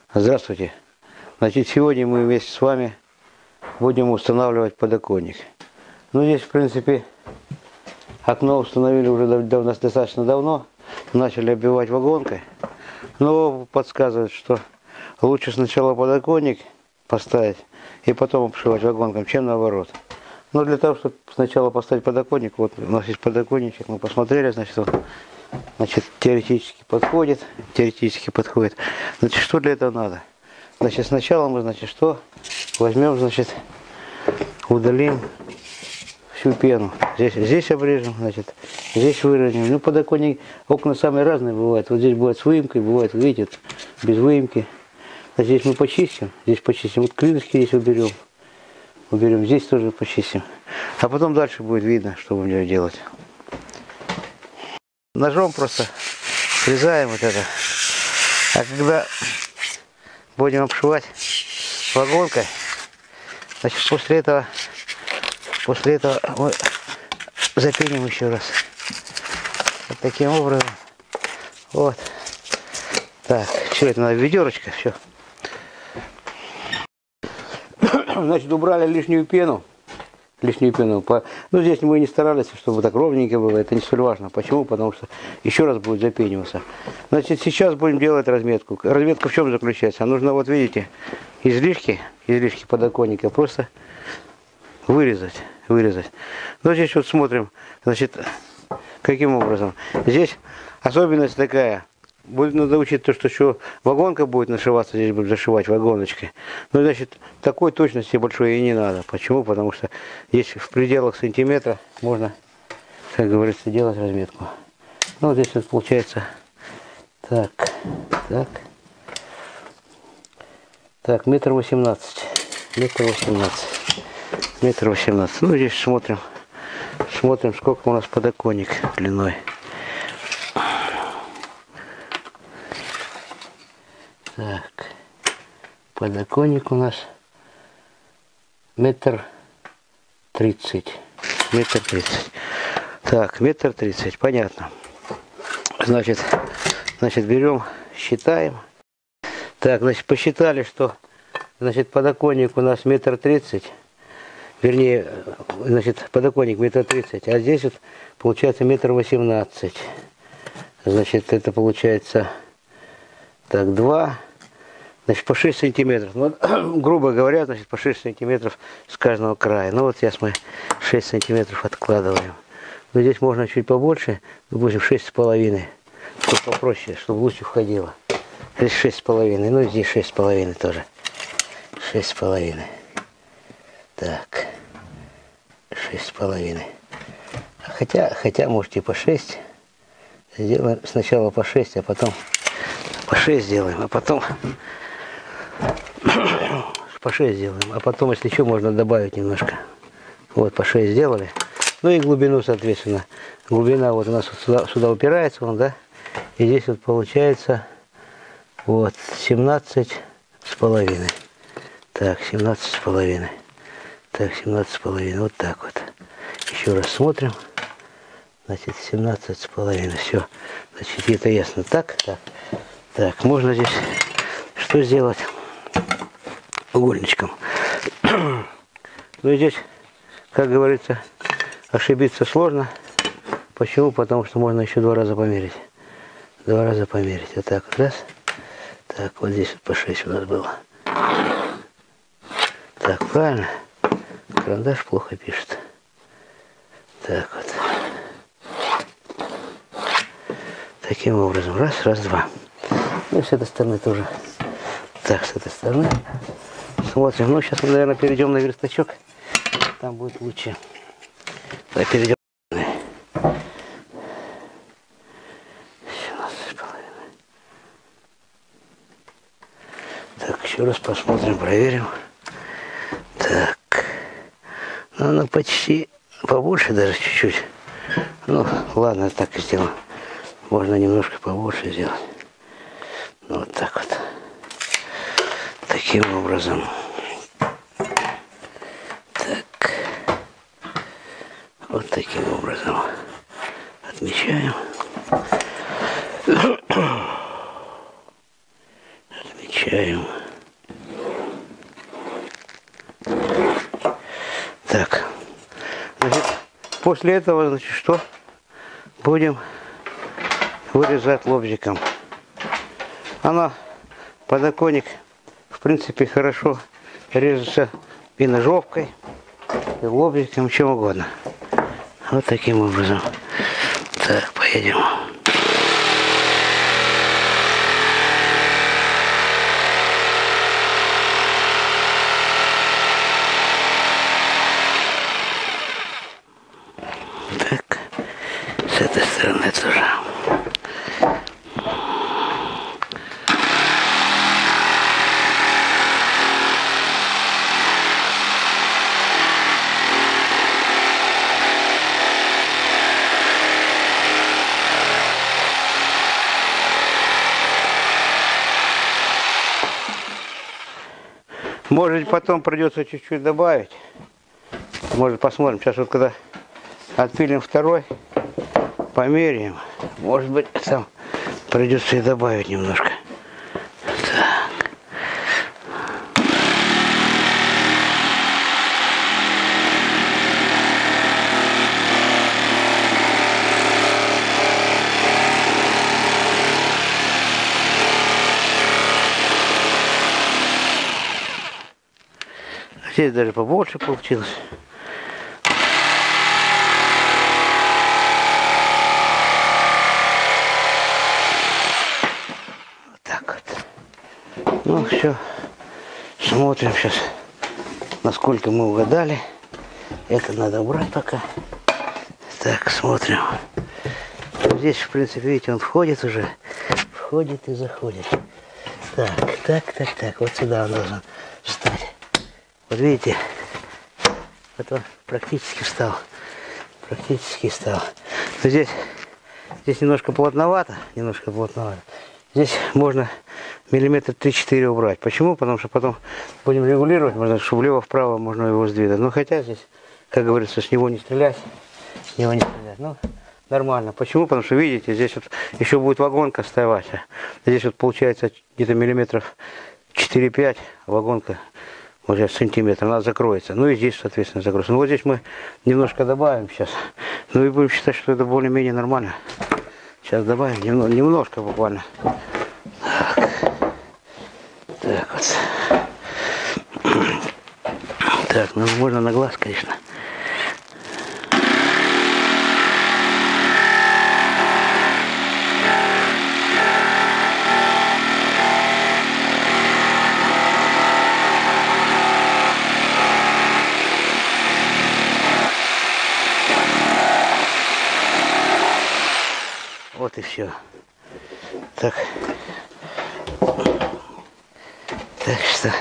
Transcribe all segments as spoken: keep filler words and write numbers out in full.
Здравствуйте. Значит, сегодня мы вместе с вами будем устанавливать подоконник. Ну, здесь, в принципе, окно установили уже дав дав достаточно давно. Начали оббивать вагонкой. Но подсказывают, что лучше сначала подоконник поставить и потом обшивать вагонком, чем наоборот. Но для того, чтобы сначала поставить подоконник, вот у нас есть подоконничек, мы посмотрели, значит, вот, значит, теоретически подходит, теоретически подходит. Значит, что для этого надо? Значит, сначала мы, значит, что? Возьмем, значит, удалим всю пену. Здесь, здесь обрежем, значит, здесь выровняем. Ну, подоконник, окна самые разные бывают. Вот здесь бывает с выемкой, бывает, видите, без выемки. А здесь мы почистим, здесь почистим. Вот клинышки здесь уберем. Уберем, здесь тоже почистим. А потом дальше будет видно, что будем делать. Ножом просто срезаем вот это. А когда будем обшивать вагонкой, значит, после этого, после этого мы запеним еще раз. Вот таким образом. Вот. Так, все это надо в ведерочко, все. Значит, убрали лишнюю пену. Лишнюю пену. Ну, здесь мы не старались, чтобы так ровненько было. Это не столь важно. Почему? Потому что еще раз будет запениваться. Значит, сейчас будем делать разметку. Разметка в чем заключается? Нужно, вот видите, излишки, излишки подоконника просто вырезать. Вырезать. Но здесь вот смотрим, значит, каким образом. Здесь особенность такая. Будет надо учить то, что еще вагонка будет нашиваться, здесь будет зашивать вагоночкой. Ну, значит, такой точности большой и не надо. Почему? Потому что здесь в пределах сантиметра можно, как говорится, делать разметку. Ну, вот здесь вот получается так, так, так, метр восемнадцать, метр восемнадцать, метр восемнадцать. Ну, здесь смотрим, смотрим, сколько у нас подоконник длиной. Так, подоконник у нас метр тридцать, метр тридцать. Так, метр тридцать, понятно. Значит, значит, берем, считаем. Так, значит, посчитали, что, значит, подоконник у нас метр тридцать, вернее, значит, подоконник метр тридцать, а здесь вот получается метр восемнадцать. Значит, это получается, так, два. Значит, по шесть сантиметров. Ну, грубо говоря, значит, по шесть сантиметров с каждого края. Ну, вот сейчас мы шесть сантиметров откладываем. Но здесь можно чуть побольше, допустим, шесть с половиной. Чтобы попроще, чтобы лучше входило. Здесь шесть с половиной. Ну, здесь шесть с половиной тоже. шесть с половиной. Так. шесть с половиной. Хотя, хотя, может, и по шесть. Сделаем сначала по шесть, а потом по шесть сделаем, а потом по шесть сделаем, а потом, если что, можно добавить немножко. Вот, по шесть сделали. Ну и глубину, соответственно. Глубина вот у нас вот сюда, сюда упирается, он, да? И здесь вот получается вот семнадцать с половиной. Так, семнадцать с половиной. Так, семнадцать с половиной. Вот так вот. Еще раз смотрим. Значит, семнадцать с половиной. Все. Значит, это ясно. Так, так. Так, можно здесь что сделать? Угольничком. Ну и здесь, как говорится, ошибиться сложно. Почему? Потому что можно еще два раза померить. Два раза померить. Вот так вот. Раз. Так, вот здесь вот по шесть у нас было. Так, правильно? Карандаш плохо пишет. Так вот. Таким образом. Раз, раз, два. Ну и с этой стороны тоже. Так, с этой стороны. Смотрим. Ну, сейчас мы, наверное, перейдем на верстачок. Там будет лучше. Так, перейдем. Так, еще раз посмотрим, проверим. Так. Ну, она почти побольше даже чуть-чуть. Ну, ладно, так и сделаем. Можно немножко побольше сделать. Ну, вот так вот. Таким образом. Так. Вот таким образом. отмечаем. Отмечаем. Включаем. Так. Значит, после этого, значит, что? Будем вырезать лобзиком. Она, подоконник, в принципе, хорошо режется и ножовкой, и лобзиком, чем угодно. Вот таким образом. Так, поедем. Так, с этой стороны тоже. Может, потом придется чуть-чуть добавить. Может, посмотрим. Сейчас вот когда отпилим второй, померяем. Может быть, там придется и добавить немножко. Так. Здесь даже побольше получилось. Вот так вот. Ну все. Смотрим сейчас, насколько мы угадали. Это надо убрать пока. Так, смотрим. Здесь, в принципе, видите, он входит уже. Входит и заходит. Так, так, так, так. Вот сюда он должен встать. Вот видите, вот он практически встал, практически встал. Но здесь, здесь немножко плотновато, немножко плотновато. Здесь можно миллиметр три-четыре убрать. Почему? Потому что потом будем регулировать, можно, чтобы влево-вправо можно его сдвинуть. Но хотя здесь, как говорится, с него не стрелять, с него не стрелять. Ну, нормально. Почему? Потому что, видите, здесь вот еще будет вагонка вставать. Здесь вот получается где-то миллиметров четыре-пять вагонка. Вот сейчас сантиметр, она закроется. Ну и здесь, соответственно, закроется. Ну вот здесь мы немножко добавим сейчас. Ну и будем считать, что это более-менее нормально. Сейчас добавим немного, немножко буквально. Так. Так вот. Так, ну можно на глаз, конечно. Вот и все. Так. Так что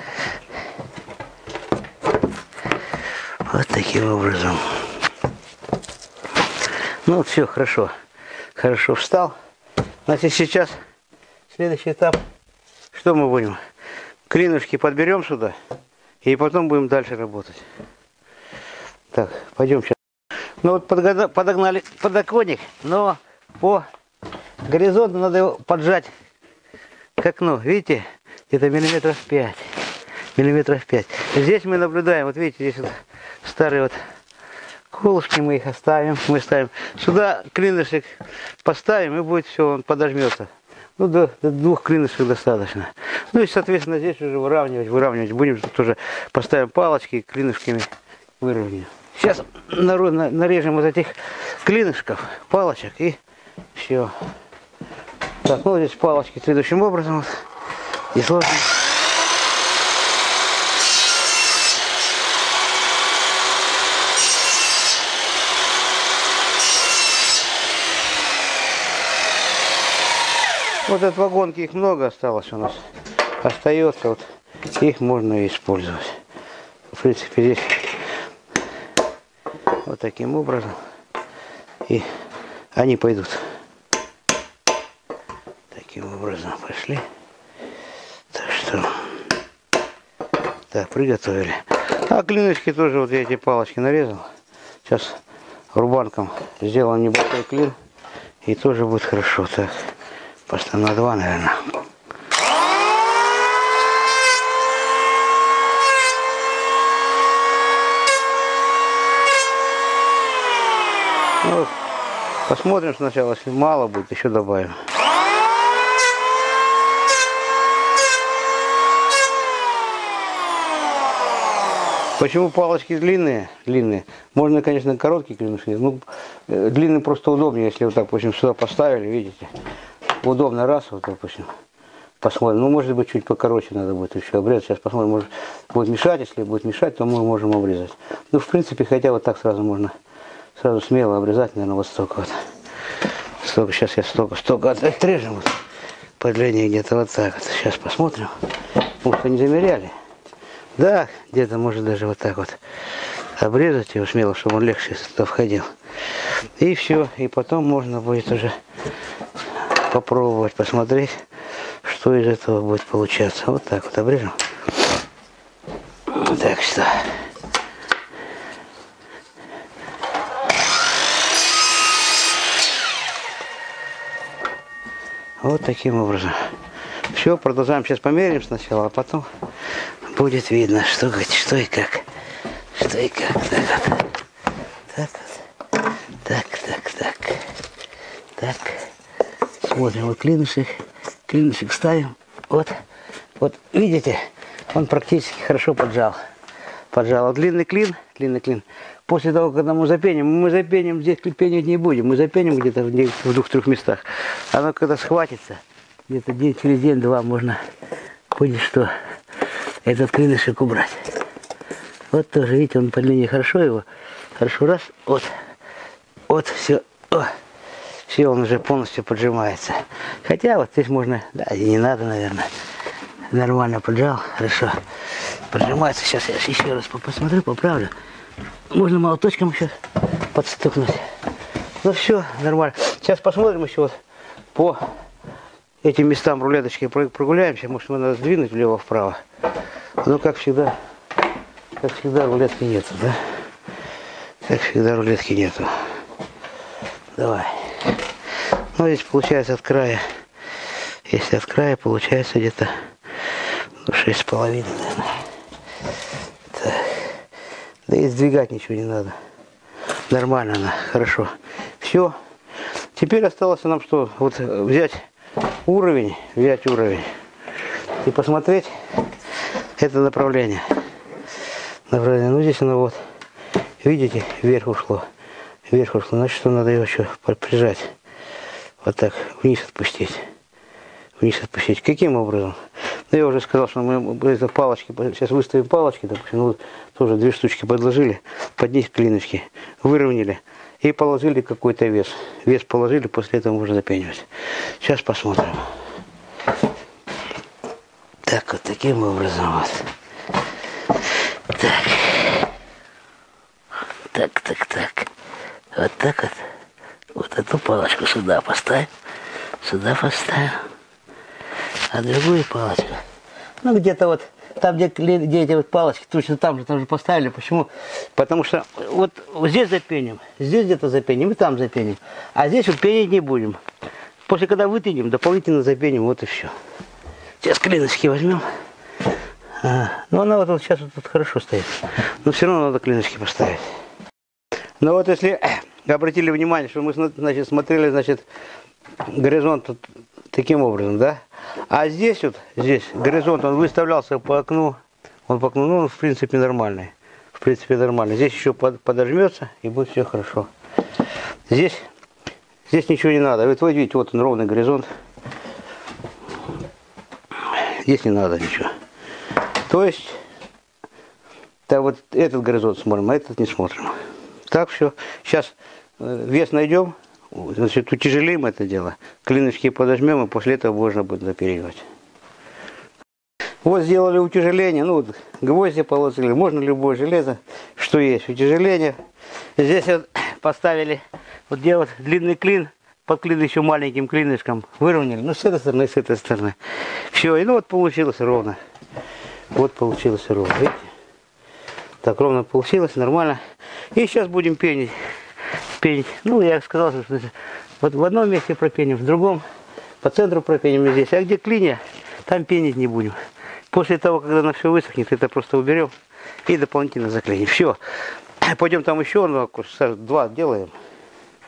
вот таким образом. Ну вот все, хорошо. Хорошо встал. Значит, сейчас следующий этап. Что мы будем? Клинышки подберем сюда. И потом будем дальше работать. Так, пойдем сейчас. Ну вот подогнали подоконник, но по горизонту надо его поджать к окну. Видите? Где-то миллиметров пять. Миллиметров пять. Здесь мы наблюдаем, вот видите, здесь вот старые вот колышки, мы их оставим. Мы ставим сюда клинышек, поставим, и будет все, он подожмется. Ну, до, до двух клинышек достаточно. Ну и, соответственно, здесь уже выравнивать, выравнивать будем. Тут тоже поставим палочки и клинышками выровняем. Сейчас нарежем вот этих клинышков, палочек, и все. Так, ну здесь палочки следующим образом. Вот, и сложно. Вот от вагонки их много осталось у нас. Остается, вот их можно использовать. В принципе, здесь вот таким образом. И они пойдут. Таким образом пошли. Так что, так, приготовили. А клиночки тоже, вот я эти палочки нарезал. Сейчас рубанком сделаем небольшой клин. И тоже будет хорошо. Так, просто на два, наверное. Ну, посмотрим сначала, если мало будет, еще добавим. Почему палочки длинные? Длинные. Можно, конечно, короткие клинышки. Ну, длинные просто удобнее, если вот так, допустим, сюда поставили, видите. Удобно раз, вот, допустим. Посмотрим. Ну, может быть, чуть покороче надо будет еще обрезать. Сейчас посмотрим, может будет мешать. Если будет мешать, то мы можем обрезать. Ну, в принципе, хотя вот так сразу можно, сразу смело обрезать, наверное, вот столько вот. Столько, сейчас я столько, столько отрежем вот, по длине где-то вот так вот. Сейчас посмотрим. Может, они замеряли. Да, где-то может даже вот так вот обрезать его смело, чтобы он легче сюда входил. И все. И потом можно будет уже попробовать, посмотреть, что из этого будет получаться. Вот так вот обрежем. Так что. Вот таким образом. Все, продолжаем. Сейчас померяем сначала, а потом будет видно, что, что и как. Что и как. Так вот. Так вот. Так, так, так. Так. Смотрим, вот клинышек. Клинышек ставим. Вот. Вот, видите, он практически хорошо поджал. Поджал. Вот длинный клин, длинный клин. После того, когда мы запеним, мы запеним, здесь пенить не будем. Мы запеним где-то в, в двух-трех местах. Оно когда схватится, где-то через день-два можно будет, что этот клинышек убрать. Вот тоже, видите, он по длине хорошо его. Хорошо, раз, вот. Вот, все. О, все, он уже полностью поджимается. Хотя вот здесь можно, да, и не надо, наверное. Нормально поджал, хорошо. Поджимается. Сейчас я еще раз посмотрю, поправлю. Можно молоточком еще подстукнуть. Ну все, нормально. Сейчас посмотрим еще вот по этим местам рулеточки прогуляемся. Может, его надо сдвинуть влево-вправо. Но как всегда, как всегда рулетки нету, да? Как всегда рулетки нету. Давай. Ну здесь получается от края. Если от края получается где-то шесть с половиной, наверное. Так. Да и сдвигать ничего не надо. Нормально она, хорошо. Все. Теперь осталось нам что? Вот взять уровень, взять уровень и посмотреть это направление. Направление. Ну здесь оно вот, видите, вверх ушло. Вверх ушло. Значит, что надо его еще прижать. Вот так, вниз отпустить. Вниз отпустить. Каким образом? Ну, я уже сказал, что мы это палочки, сейчас выставим палочки, допустим, ну, тоже две штучки подложили, под них клиночки, выровняли и положили какой-то вес. Вес положили, после этого можно запенивать. Сейчас посмотрим. Так, вот таким образом вот. Так. Так, так, так. Вот так вот. Вот эту палочку сюда поставим. Сюда поставим. А другую палочку. Ну, где-то вот, там, где, где эти вот палочки, точно там же, там же поставили. Почему? Потому что вот, вот здесь запеним, здесь где-то запеним, и там запеним. А здесь вот пенить не будем. После, когда вытянем, дополнительно запеним, вот и все. Сейчас клиночки возьмем. А, ну, она вот, вот сейчас вот тут хорошо стоит. Но все равно надо клиночки поставить. Но вот если обратили внимание, что мы, значит, смотрели, значит, горизонт вот таким образом, да? А здесь вот, здесь горизонт, он выставлялся по окну, он по окну, ну, он в принципе нормальный, в принципе нормальный. Здесь еще под, подожмется и будет все хорошо. Здесь, здесь ничего не надо. Вот вы видите, вот он ровный горизонт. Здесь не надо ничего. То есть, да, вот этот горизонт смотрим, а этот не смотрим. Так все. Сейчас вес найдем. Значит, утяжелим это дело, клиночки подожмем, и после этого можно будет заперевать. Вот сделали утяжеление, ну вот гвозди положили, можно любое железо, что есть, утяжеление. Здесь вот поставили, вот где вот длинный клин, под клин еще маленьким клинышком выровняли, ну с этой стороны и с этой стороны. Все, и ну вот получилось ровно. Вот получилось ровно, видите? Так ровно получилось, нормально. И сейчас будем пенить. Пенить. Ну, я сказал, что вот в одном месте пропеним, в другом, по центру пропеним здесь. А где клинья, там пенить не будем. После того, когда оно все высохнет, это просто уберем и дополнительно заклиним. Все. Пойдем там еще ну, два делаем.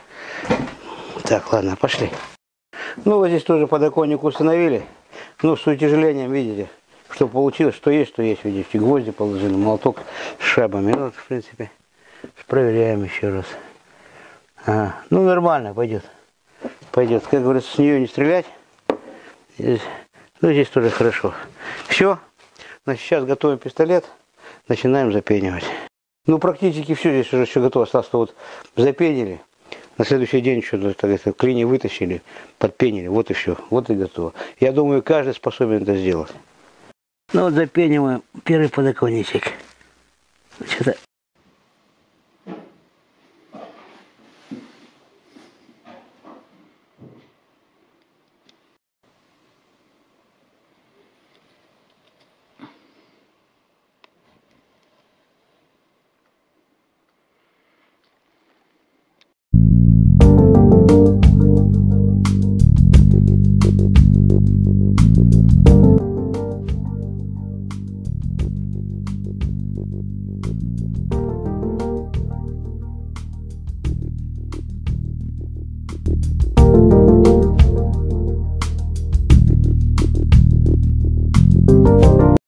Так, ладно, пошли. Ну, вот здесь тоже подоконник установили. Ну, с утяжелением, видите, что получилось, что есть, что есть, видите, гвозди положили, молоток с шайбами. Ну, вот, в принципе, проверяем еще раз. Ага. Ну, нормально, пойдет. Пойдет. Как говорится, с нее не стрелять. Здесь, ну, здесь тоже хорошо. Все. Значит, сейчас готовим пистолет. Начинаем запенивать. Ну, практически все здесь уже все готово. Осталось, вот запенили. На следующий день что-то клини вытащили, подпенили. Вот и все. Вот и готово. Я думаю, каждый способен это сделать. Ну, вот запениваем первый подоконничек. Что-то